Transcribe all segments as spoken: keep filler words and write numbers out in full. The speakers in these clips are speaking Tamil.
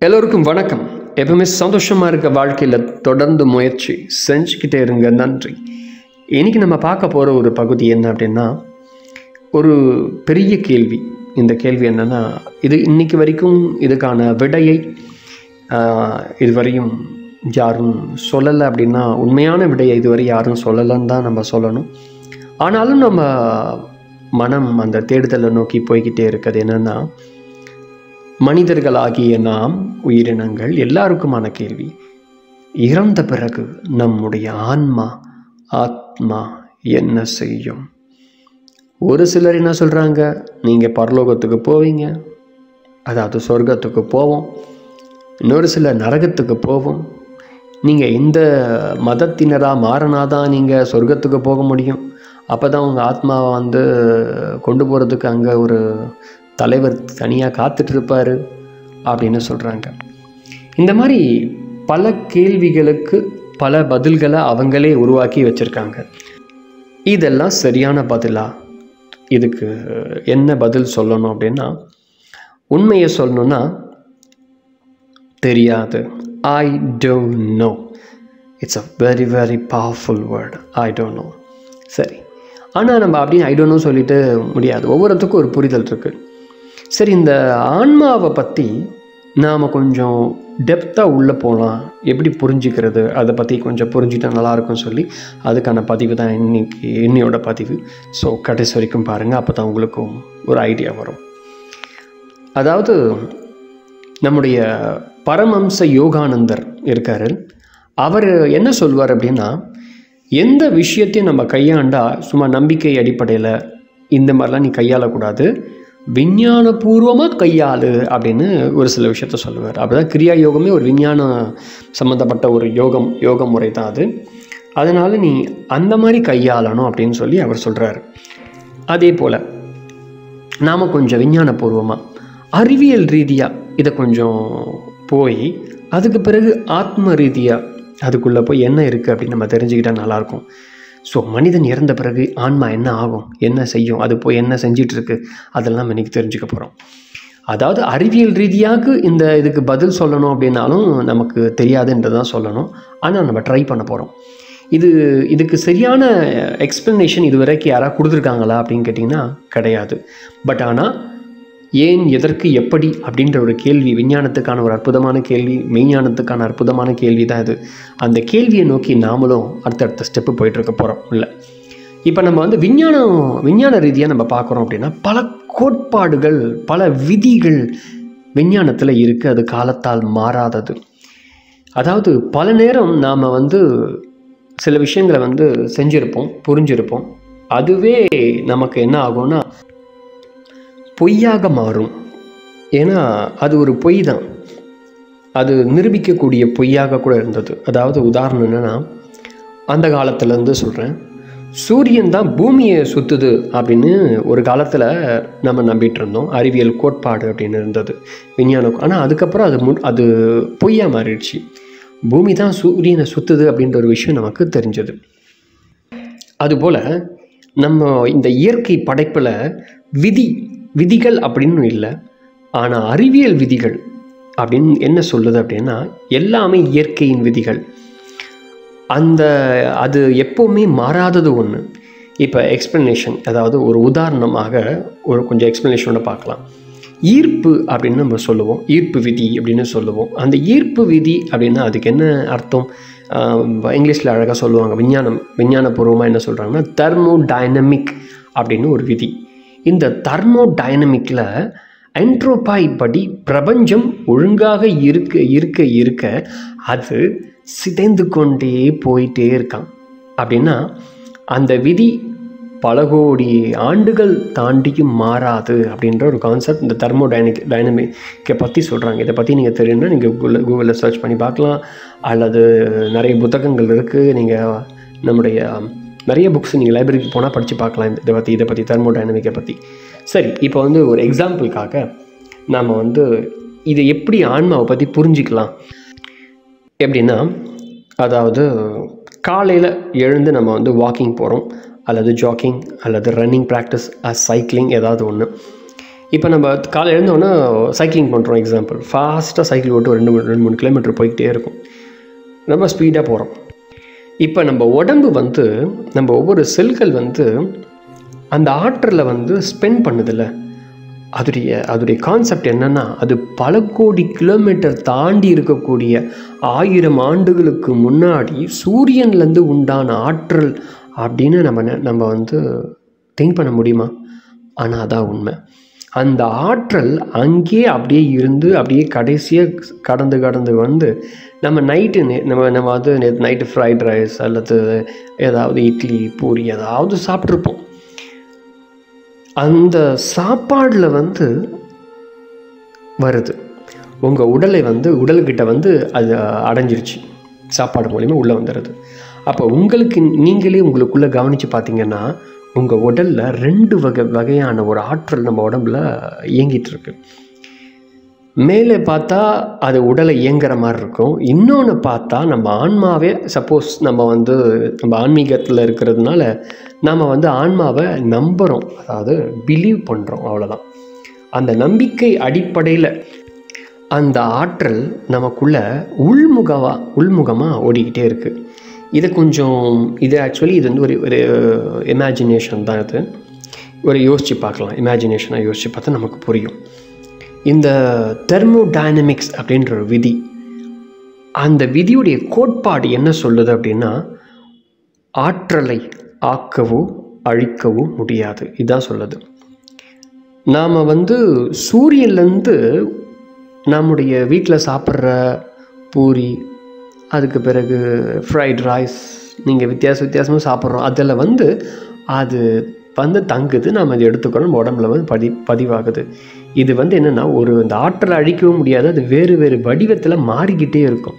எல்லோருக்கும் வணக்கம். எப்பவுமே சந்தோஷமாக இருக்க வாழ்க்கையில் தொடர்ந்து முயற்சி செஞ்சுக்கிட்டே இருங்க. நன்றி. இன்றைக்கி நம்ம பார்க்க போகிற ஒரு பகுதி என்ன அப்படின்னா, ஒரு பெரிய கேள்வி. இந்த கேள்வி என்னென்னா, இது இன்றைக்கி வரைக்கும் இதுக்கான விடையை இதுவரையும் யாரும் சொல்லலை. அப்படின்னா உண்மையான விடையை இதுவரை யாரும் சொல்லலைன்னு தான் நம்ம சொல்லணும். ஆனாலும் நம்ம மனம் அந்த தேடுதலை நோக்கி போய்கிட்டே இருக்கிறது என்னென்னா, மனிதர்களாகிய நாம் உயிரினங்கள் எல்லாருக்குமான கேள்வி, இறந்த பிறகு நம்முடைய ஆன்மா ஆத்மா என்ன செய்யும்? ஒரு சிலர் என்ன சொல்கிறாங்க, நீங்கள் பரலோகத்துக்கு போவீங்க, அதாவது சொர்க்கத்துக்கு போவோம். இன்னொரு சிலர் நரகத்துக்கு போவோம். நீங்கள் இந்த மதத்தினராக மாறினாதான் நீங்கள் சொர்க்கத்துக்கு போக முடியும். அப்போ தான் உங்கள் ஆத்மாவை வந்து கொண்டு போகிறதுக்கு அங்கே ஒரு தலைவர் தனியாக காத்துட்ருப்பார் அப்படின்னு சொல்கிறாங்க. இந்த மாதிரி பல கேள்விகளுக்கு பல பதில்களை அவங்களே உருவாக்கி வச்சுருக்காங்க. இதெல்லாம் சரியான பதிலா? இதுக்கு என்ன பதில் சொல்லணும் அப்படின்னா, உண்மையை சொல்லணுன்னா தெரியாது. I don't know. It's a very very powerful word. I don't know. சரி, ஆனால் நம்ம அப்படின்னு ஐ டோன்ட் நோ சொல்லிட்டு முடியாது. ஒவ்வொருத்துக்கும் ஒரு புரிதல் இருக்குது. சரி, இந்த ஆன்மாவை பற்றி நாம் கொஞ்சம் டெப்த்தாக உள்ளே போகலாம், எப்படி புரிஞ்சிக்கிறது, அதை பற்றி கொஞ்சம் புரிஞ்சுட்டா நல்லாயிருக்கும்னு சொல்லி அதுக்கான பதிவு தான் இன்னைக்கு இன்னையோட பதிவு. ஸோ கடைசி வரைக்கும் பாருங்கள், அப்போ தான் உங்களுக்கும் ஒரு ஐடியா வரும். அதாவது நம்முடைய பரமஹம்ச யோகானந்தர் இருக்கார். அவர் என்ன சொல்வார் அப்படின்னா, எந்த விஷயத்தையும் நம்ம கையாண்டா சும்மா நம்பிக்கை அடிப்படையில் இந்த மாதிரிலாம் நீ கையாளக்கூடாது, விஞ்ஞானபூர்வமாக கையாளு அப்படின்னு ஒரு சில விஷயத்த சொல்லுவார். அப்படிதான் கிரியா யோகமே ஒரு விஞ்ஞான சம்மந்தப்பட்ட ஒரு யோகம் யோக முறை தான் அது. அதனால் நீ அந்த மாதிரி கையாளணும் அப்படின்னு சொல்லி அவர் சொல்கிறார். அதே போல் நாம் கொஞ்சம் விஞ்ஞானபூர்வமாக அறிவியல் ரீதியாக இதை கொஞ்சம் போய் அதுக்கு பிறகு ஆத்ம ரீதியாக அதுக்குள்ளே போய் என்ன இருக்குது அப்படின்னு நம்ம தெரிஞ்சுக்கிட்டால் நல்லாயிருக்கும். ஸோ மனிதன் இறந்த பிறகு ஆன்மா என்ன ஆகும், என்ன செய்யும், அது போய் என்ன செஞ்சிட்ருக்கு, அதெல்லாம் இன்றைக்கி தெரிஞ்சுக்க போகிறோம். அதாவது அறிவியல் ரீதியாக இந்த இதுக்கு பதில் சொல்லணும் அப்படின்னாலும் நமக்கு தெரியாதுன்றதான் சொல்லணும். ஆனால் நம்ம ட்ரை பண்ண போகிறோம். இது இதுக்கு சரியான எக்ஸ்ப்ளனேஷன் இது வரைக்கும் யாராவது கொடுத்துருக்காங்களா அப்படின்னு கேட்டிங்கன்னா கிடையாது. பட் ஆனால் ஏன், எதற்கு, எப்படி அப்படின்ற ஒரு கேள்வி விஞ்ஞானத்துக்கான ஒரு அற்புதமான கேள்வி, மெய்ஞானத்துக்கான அற்புதமான கேள்வி தான் இது. அந்த கேள்வியை நோக்கி நாமளும் அடுத்தடுத்த ஸ்டெப்பு போயிட்டுருக்க போகிறோம். இல்லை, இப்போ நம்ம வந்து விஞ்ஞானம் விஞ்ஞான ரீதியாக நம்ம பார்க்குறோம் அப்படின்னா பல கோட்பாடுகள் பல விதிகள் விஞ்ஞானத்தில் இருக்குது. அது காலத்தால் மாறாதது. அதாவது பல நேரம் நாம் வந்து சில விஷயங்களை வந்து செஞ்சுருப்போம், புரிஞ்சிருப்போம். அதுவே நமக்கு என்ன ஆகும்னா பொய்யாக மாறும். ஏன்னா அது ஒரு பொய் தான், அது நிரூபிக்கக்கூடிய பொய்யாக கூட இருந்தது. அதாவது உதாரணம் என்னென்னா, அந்த காலத்துலேருந்து சொல்கிறேன், சூரியன் தான் பூமியை சுற்றுது அப்படின்னு ஒரு காலத்தில் நம்ம நம்பிட்டு இருந்தோம். அறிவியல் கோட்பாடு அப்படின்னு இருந்தது, விஞ்ஞானம். ஆனால் அதுக்கப்புறம் அது மு அது பொய்யாக மாறிடுச்சு. பூமி தான் சூரியனை சுற்றுது அப்படின்ற ஒரு விஷயம் நமக்கு தெரிஞ்சது. அதுபோல் நம்ம இந்த இயற்கை படைப்பில் விதி விதிகள் அப்படின்னு இல்லை, ஆனால் அறிவியல் விதிகள் அப்படின்னு என்ன சொல்லுது அப்படின்னா, எல்லாமே இயற்கையின் விதிகள். அந்த அது எப்போவுமே மாறாதது ஒன்று. இப்போ எக்ஸ்ப்ளனேஷன், அதாவது ஒரு உதாரணமாக ஒரு கொஞ்சம் எக்ஸ்ப்ளனேஷனோட பார்க்கலாம். ஈர்ப்பு அப்படின்னு நம்ம சொல்லுவோம், ஈர்ப்பு விதி அப்படின்னு சொல்லுவோம். அந்த ஈர்ப்பு விதி அப்படின்னா அதுக்கு என்ன அர்த்தம்? இங்கிலீஷில் அழகாக சொல்லுவாங்க, விஞ்ஞானம் விஞ்ஞானபூர்வமாக என்ன சொல்கிறாங்கன்னா தெர்மோடைனமிக் அப்படின்னு ஒரு விதி. இந்த தெர்மோடைனமிக்கில் என்ட்ரோபாய் படி பிரபஞ்சம் ஒழுங்காக இருக்க இருக்க இருக்க அது சிதைந்து கொண்டே போயிட்டே இருக்கான். அப்படின்னா அந்த விதி பல கோடி ஆண்டுகள் தாண்டியும் மாறாது அப்படின்ற ஒரு கான்செப்ட் இந்த தெர்மோடைனிக் டைனமிக்கை பற்றி சொல்கிறாங்க. இதை பற்றி நீங்கள் தெரியும்னா நீங்கள் கூகுளில் கூகுளில் சர்ச் பண்ணி பார்க்கலாம், அல்லது நிறைய புத்தகங்கள் இருக்குது. நீங்கள் நம்முடைய நிறைய புக்ஸ் நீங்கள் லைப்ரரிக்கு போனால் படித்து பார்க்கலாம் இதை பற்றி இதை பற்றி தெர்மோடைனமிக்கை பற்றி. சரி, இப்போ வந்து ஒரு எக்ஸாம்பிளுக்காக நாம் வந்து இதை எப்படி ஆன்மாவை பற்றி புரிஞ்சிக்கலாம் எப்படின்னா, அதாவது காலையில் எழுந்து நம்ம வந்து வாக்கிங் போகிறோம், அல்லது ஜாக்கிங், அல்லது ரன்னிங் ப்ராக்டிஸ், சைக்கிளிங், ஏதாவது ஒன்று. இப்போ நம்ம காலை எழுந்தோன்னா சைக்கிளிங் பண்ணுறோம், எக்ஸாம்பிள் ஃபாஸ்ட்டாக சைக்கிள் ஓட்டு ரெண்டு மூணு ரெண்டு மூணு கிலோமீட்டர் போய்கிட்டே இருக்கும், ரொம்ப ஸ்பீடாக போகிறோம். இப்போ நம்ம உடம்பு வந்து நம்ம ஒவ்வொரு செல்கள் வந்து அந்த ஆற்றலை வந்து ஸ்பெண்ட் பண்ணுதில்ல, அதுடைய அதுடைய கான்செப்ட் என்னென்னா, அது பல கோடி கிலோமீட்டர் தாண்டி இருக்கக்கூடிய ஆயிரம் ஆண்டுகளுக்கு முன்னாடி சூரியன்லேருந்து உண்டான ஆற்றல் அப்படின்னு நம்ம நம்ம வந்து திங்க் பண்ண முடியுமா? ஆனால் அதான் உண்மை. அந்த ஆற்றல் அங்கேயே அப்படியே இருந்து அப்படியே கடைசியாக கடந்து கடந்து வந்து நம்ம நைட்டு நம்ம நம்ம வந்து நேற்று நைட்டு ஃப்ரைட் ரைஸ் அல்லது ஏதாவது இட்லி பூரி ஏதாவது சாப்பிட்ருப்போம். அந்த சாப்பாடில் வந்து வருது, உங்கள் உடலை வந்து உடல்கிட்ட வந்து அது அடைஞ்சிருச்சு, சாப்பாடு மூலிமா உள்ளே வந்துடுது. அப்போ உங்களுக்கு நீங்களே உங்களுக்குள்ளே கவனித்து பார்த்தீங்கன்னா உங்கள் உடலில் ரெண்டு வகை வகையான ஒரு ஆற்றல் நம்ம உடம்புல இயங்கிட்டுருக்கு. மேலே பார்த்தா அது உடலை இயங்குற மாதிரி இருக்கும், இன்னொன்று பார்த்தா நம்ம ஆன்மாவே, சப்போஸ் நம்ம வந்து நம்ம ஆன்மீகத்தில் இருக்கிறதுனால நாம் வந்து ஆன்மாவை நம்புகிறோம், அதாவது பிலீவ் பண்ணுறோம், அவ்வளோதான். அந்த நம்பிக்கை அடிப்படையில் அந்த ஆற்றல் நமக்குள்ளே உள்முகமாக உள்முகமாக ஓடிக்கிட்டே இருக்குது. இது கொஞ்சம் இது ஆக்சுவலி இது வந்து ஒரு ஒரு இமேஜினேஷன் தான். இது ஒரு யோசித்து பார்க்கலாம், இமேஜினேஷனாக யோசித்து பார்த்தா நமக்கு புரியும். இந்த தெர்மோடைனமிக்ஸ் அப்படின்ற ஒரு விதி, அந்த விதியுடைய கோட்பாடு என்ன சொல்லுது அப்படின்னா, ஆற்றலை ஆக்கவோ அழிக்கவோ முடியாது, இதுதான் சொல்லுது. நாம் வந்து சூரியன்லேருந்து நம்முடைய வீட்டில் சாப்பிட்ற பூரி, அதுக்கு பிறகு ஃப்ரைட் ரைஸ், நீங்கள் வித்தியாச வித்தியாசமாக சாப்பிட்றோம், அதில் வந்து அது வந்து தங்குது, நாம் அதை எடுத்துக்கிறோம், நம்ம உடம்புல வந்து பதி பதிவாகுது. இது வந்து என்னென்னா, ஒரு இந்த ஆற்றலை அழிக்கவும் முடியாது, அது வேறு வேறு வடிவத்தில் மாறிக்கிட்டே இருக்கும்.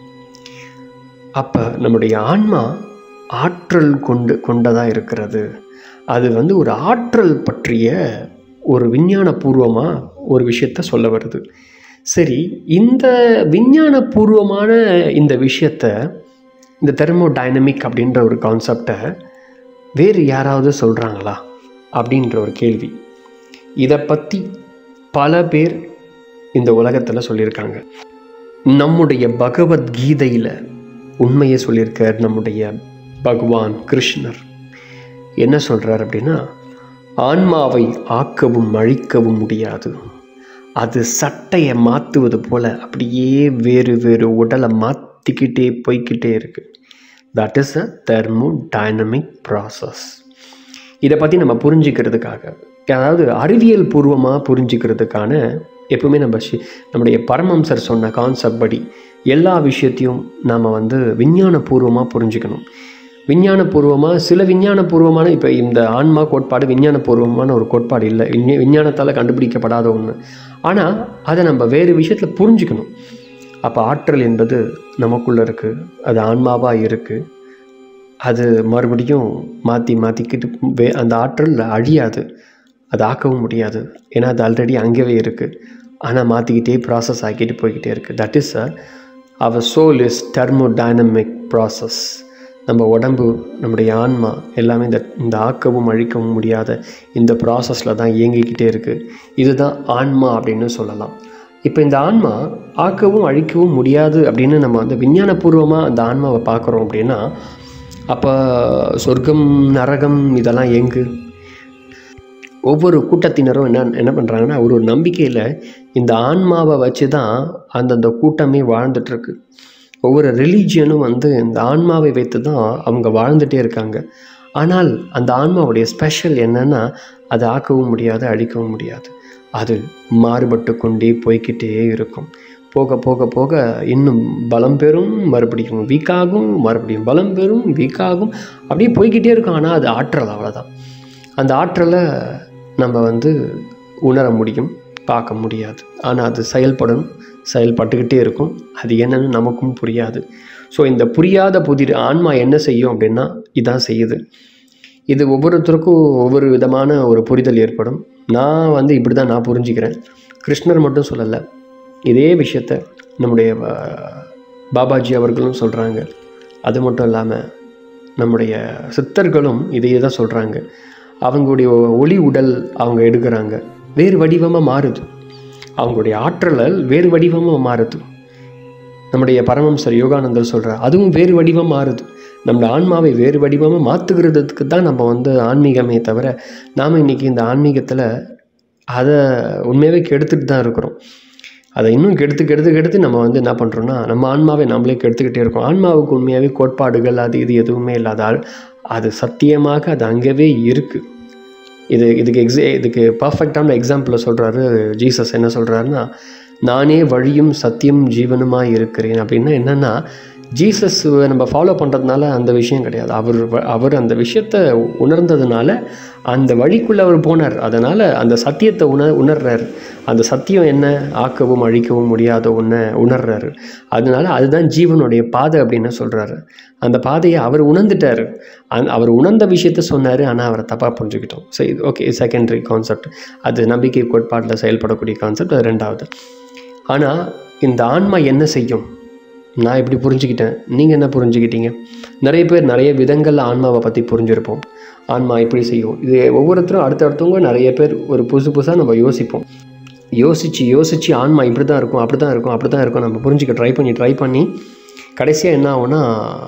அப்போ நம்முடைய ஆன்மா ஆற்றல் கொண்டு கொண்டதாக இருக்கிறது. அது வந்து ஒரு ஆற்றல் பற்றிய ஒரு விஞ்ஞானபூர்வமாக ஒரு விஷயத்த சொல்ல வருது. சரி, இந்த விஞ்ஞானபூர்வமான இந்த விஷயத்தை, இந்த தெர்மோடைனமிக் அப்படின்ற ஒரு கான்செப்டை வேறு யாராவது சொல்கிறாங்களா அப்படின்ற ஒரு கேள்வி. இதை பற்றி பல பேர் இந்த உலகத்தில் சொல்லியிருக்காங்க. நம்முடைய பகவத்கீதையில் உண்மையை சொல்லியிருக்கார் நம்முடைய பகவான் கிருஷ்ணர். என்ன சொல்கிறார் அப்படின்னா, ஆன்மாவை ஆக்கவும் அழிக்கவும் முடியாது, அது சட்டையை மாற்றுவது போல் அப்படியே வேறு வேறு உடலை மாற்றிக்கிட்டே போய்கிட்டே இருக்குது. That is a thermodynamic process. இதை பற்றி நம்ம புரிஞ்சிக்கிறதுக்காக, அதாவது அறிவியல் பூர்வமாக புரிஞ்சிக்கிறதுக்கான எப்பவுமே நம்ம நம்முடைய பரமம்சர் சொன்ன கான்செப்ட் படி எல்லா விஷயத்தையும் நாம் வந்து விஞ்ஞானபூர்வமாக புரிஞ்சுக்கணும். விஞ்ஞானபூர்வமாக சில விஞ்ஞானபூர்வமான, இப்போ இந்த ஆன்மா கோட்பாடு விஞ்ஞானபூர்வமான ஒரு கோட்பாடு இல்லை, விஞ்ஞ விஞ்ஞானத்தால் கண்டுபிடிக்கப்படாத ஒன்று. ஆனால் அதை நம்ம வேறு விஷயத்தில் புரிஞ்சுக்கணும். அப்போ ஆற்றல் என்பது நமக்குள்ளே இருக்குது, அது ஆன்மாவாக இருக்குது, அது மறுபடியும் மாற்றி மாற்றிக்கிட்டு வே அந்த ஆற்றல் அழியாது, அது ஆக்கவும் முடியாது, ஏன்னா அது ஆல்ரெடி அங்கேயே இருக்குது. ஆனால் மாற்றிக்கிட்டே ப்ராசஸ் ஆக்கிட்டு போய்கிட்டே இருக்குது. That is a our soul is thermodynamic process. நம்ம உடம்பு, நம்முடைய ஆன்மா எல்லாமே இந்த இந்த ஆக்கவும் அழிக்கவும் முடியாத இந்த ப்ராசஸில் தான் இயங்கிக்கிட்டே இருக்குது. இதுதான் ஆன்மா அப்படின்னு சொல்லலாம். இப்போ இந்த ஆன்மா ஆக்கவும் அழிக்கவும் முடியாது அப்படின்னு நம்ம வந்து விஞ்ஞானபூர்வமாக அந்த ஆன்மாவை பார்க்குறோம் அப்படின்னா, அப்போ சொர்க்கம் நரகம் இதெல்லாம் எங்கு? ஒவ்வொரு கூட்டத்தினரும் என்ன என்ன பண்ணுறாங்கன்னா, ஒரு ஒரு நம்பிக்கையில் இந்த ஆன்மாவை வச்சு தான் அந்தந்த கூட்டமே வாழ்ந்துட்டுருக்கு. ஒவ்வொரு ரிலீஜியனும் வந்து இந்த ஆன்மாவை வைத்து தான் அவங்க வாழ்ந்துகிட்டே இருக்காங்க. ஆனால் அந்த ஆன்மாவுடைய ஸ்பெஷல் என்னென்னா, அதை ஆக்கவும் முடியாது, அழிக்கவும் முடியாது, அது மாறுபட்டு கொண்டே போய்கிட்டே இருக்கும். போக போக போக இன்னும் பலம் பெறும், மறுபடியும் வீக்காகும், மறுபடியும் பலம் பெறும், வீக்காகும், அப்படியே போய்கிட்டே இருக்கும். ஆனால் அது ஆற்றல், அவ்வளோதான். அந்த ஆற்றலை நம்ம வந்து உணர முடியும், பார்க்க முடியாது. ஆனால் அது செயல்படும், செயல்பட்டுக்கிட்டே இருக்கும். அது என்னன்னு நமக்கும் புரியாது. ஸோ இந்த புரியாத புதிர் ஆன்மா என்ன செய்யும் அப்படின்னா, இதான் செய்யுது. இது ஒவ்வொருத்தருக்கும் ஒவ்வொரு விதமான ஒரு புரிதல் ஏற்படும். நான் வந்து இப்படி தான் நான் புரிஞ்சுக்கிறேன். கிருஷ்ணர் மட்டும் சொல்லலை, இதே விஷயத்த நம்முடைய பாபாஜி அவர்களும் சொல்கிறாங்க. அது மட்டும் இல்லாமல் நம்முடைய சித்தர்களும் இதையே தான் சொல்கிறாங்க. அவங்களுடைய ஒளி உடல் அவங்க எடுக்கிறாங்க, வேறு வடிவமாக மாறுது. அவங்களுடைய ஆற்றல் வேறு வடிவமாக மாறுது. நம்முடைய பரமஹம்சர் யோகானந்தர் சொல்கிறார், அதுவும் வேறு வடிவம் மாறுது. நம்மளோட ஆன்மாவை வேறு வடிவமாக மாற்றுகிறதுக்கு தான் நம்ம வந்து ஆன்மீகமே தவிர, நாம் இன்றைக்கி இந்த ஆன்மீகத்தில் அதை உண்மையாகவே கெடுத்துட்டு தான் இருக்கிறோம். அதை இன்னும் கெடுத்து கெடுத்து கெடுத்து நம்ம வந்து என்ன பண்ணுறோன்னா, நம்ம ஆன்மாவை நம்மளே கெடுத்துக்கிட்டே இருக்கோம். ஆன்மாவுக்கு உண்மையாகவே கோட்பாடுகள் அது இது எதுவுமே இல்லாதால் அது சத்தியமாக அது அங்கேவே இருக்குது. இது இதுக்கு எக்ஸே இதுக்கு பர்ஃபெக்டான எக்ஸாம்பிளை சொல்கிறாரு ஜீசஸ். என்ன சொல்கிறாருன்னா, நானே வழியும் சத்தியம் ஜீவனுமாக இருக்கிறேன். அப்படின்னா என்னென்னா, ஜீசஸ் நம்ம ஃபாலோ பண்ணுறதுனால அந்த விஷயம் கிடையாது. அவர் அவர் அந்த விஷயத்தை உணர்ந்ததுனால அந்த வழிக்குள்ளே அவர் போனார். அதனால் அந்த சத்தியத்தை உணர் உணர்றார் அந்த சத்தியம் என்ன, ஆக்கவும் அழிக்கவும் முடியாத ஒன்றை உணர்றாரு. அதனால அதுதான் ஜீவனுடைய பாதை அப்படின்னு சொல்கிறாரு. அந்த பாதையை அவர் உணர்ந்துட்டார். அந் அவர் உணர்ந்த விஷயத்த சொன்னார், ஆனால் அவரை தப்பாக புரிஞ்சுக்கிட்டோம். சரி, ஓகே, செகண்டரி கான்செப்ட். அது நம்பிக்கை கோட்பாட்டில் செயல்படக்கூடிய கான்செப்ட், அது ரெண்டாவது. ஆனால் இந்த ஆன்மா என்ன செய்யும், நான் எப்படி புரிஞ்சுக்கிட்டேன், நீங்கள் என்ன புரிஞ்சுக்கிட்டீங்க? நிறைய பேர் நிறைய விதங்களில் ஆன்மாவை பற்றி புரிஞ்சிருப்போம். ஆன்மா இப்படி செய்யும். இது ஒவ்வொருத்தரும் அடுத்தடுத்தவங்க நிறைய பேர் ஒரு புதுசு புதுசாக நம்ம யோசிப்போம். யோசித்து யோசித்து ஆன்மா இப்படி தான் இருக்கும், அப்படி தான் இருக்கும், அப்படி தான் இருக்கும் நம்ம புரிஞ்சுக்க ட்ரை பண்ணி ட்ரை பண்ணி கடைசியாக என்ன ஆகும்னா,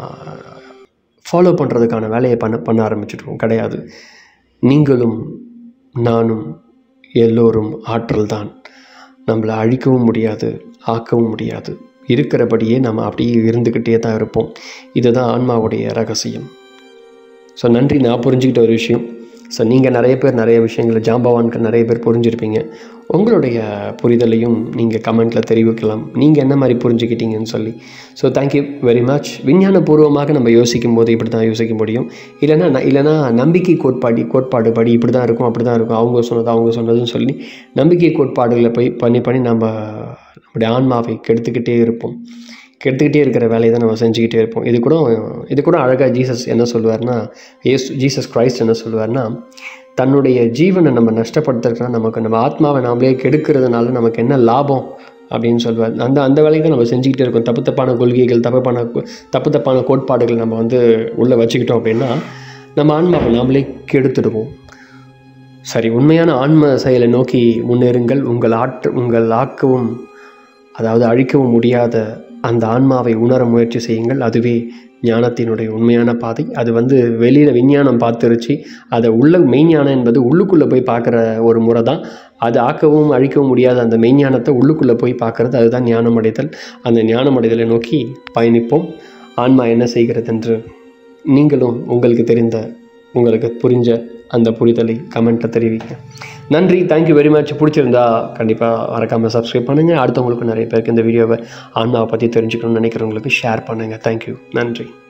ஃபாலோ பண்ணுறதுக்கான வேலையை பண்ண பண்ண ஆரம்பிச்சிடுவோம். கிடையாது, நீங்களும் நானும் எல்லோரும் ஆற்றல் தான். நம்மளை அழிக்கவும் முடியாது, ஆக்கவும் முடியாது. இருக்கிறபடியே நம்ம அப்படியே இருந்துக்கிட்டே தான் இருப்போம். இதுதான் ஆன்மாவுடைய ரகசியம். ஸோ நன்றி, நான் புரிஞ்சுக்கிட்ட ஒரு விஷயம். ஸோ நீங்கள் நிறைய பேர் நிறைய விஷயங்களை ஜாம்பவான்கள் நிறைய பேர் புரிஞ்சிருப்பீங்க. உங்களுடைய புரிதலையும் நீங்கள் கமெண்ட்டில் தெரிவிக்கலாம், நீங்கள் என்ன மாதிரி புரிஞ்சுக்கிட்டீங்கன்னு சொல்லி. So thank you very much. விஞ்ஞானபூர்வமாக நம்ம யோசிக்கும் போது இப்படி தான் யோசிக்க முடியும். இல்லைனா இல்லைனா நம்பிக்கை கோட்பாடு கோட்பாடு படி இப்படி தான் இருக்கும், அப்படி தான் இருக்கும், அவங்க சொன்னது அவங்க சொன்னதுன்னு சொல்லி நம்பிக்கை கோட்பாடுகளை போய் பண்ணி பண்ணி நம்ம நம்முடைய ஆன்மாவை கெடுத்துக்கிட்டே இருப்போம். கெடுத்துக்கிட்டே இருக்கிற வேலையை தான் நம்ம செஞ்சுக்கிட்டே இருப்போம். இது கூட இது கூட அழகாக ஜீசஸ் என்ன சொல்லுவார்னா, ஏசு ஜீசஸ் கிரைஸ்ட் என்ன சொல்லுவார்னா, தன்னுடைய ஜீவனை நம்ம நஷ்டப்படுத்துறதுனா நமக்கு நம்ம ஆத்மாவை நாமளே கெடுக்கிறதுனால நமக்கு என்ன லாபம் அப்படின்னு சொல்லுவார். அந்த அந்த வேலையை தான் நம்ம செஞ்சுக்கிட்டே இருக்கோம். தப்பு தப்பான கொள்கைகள், தப்பான தப்பு தப்பான கோட்பாடுகள் நம்ம வந்து உள்ளே வச்சுக்கிட்டோம் அப்படின்னா நம்ம ஆன்மாவை நாமளே கெடுத்துடுவோம். சரி, உண்மையான ஆன்ம செயலை நோக்கி முன்னேறுங்கள். உங்கள் ஆற்று உங்கள் ஆக்கவும் அதாவது அழிக்கவும் முடியாத அந்த ஆன்மாவை உணர முயற்சி செய்யுங்கள். அதுவே ஞானத்தினுடைய உண்மையான பாதை. அது வந்து வெளியில் விஞ்ஞானம் பார்த்துருச்சு. அதை உள்ள மெய்ஞானம் என்பது உள்ளுக்குள்ளே போய் பார்க்குற ஒரு முறை தான். அது ஆக்கவும் அழிக்கவும் முடியாத அந்த மெய்ஞானத்தை உள்ளுக்குள்ளே போய் பார்க்குறது, அதுதான் ஞானமடைதல். அந்த ஞானமடைதலை நோக்கி பயணிப்போம். ஆன்மா என்ன செய்கிறது என்று நீங்களும் உங்களுக்கு தெரிந்த உங்களுக்கு புரிஞ்ச அந்த புரிதலை கமெண்ட்டை தெரிவிங்க. நன்றி, தேங்க்யூ வெரி மச். பிடிச்சிருந்தா கண்டிப்பாக மறக்காமல் சப்ஸ்கிரைப் பண்ணுங்கள். அடுத்தவங்களுக்கு நிறைய பேருக்கு இந்த வீடியோவை ஆன்மாவை பற்றி தெரிஞ்சுக்கணும்னு நினைக்கிறவங்களுக்கு ஷேர் பண்ணுங்கள். தேங்க்யூ, நன்றி.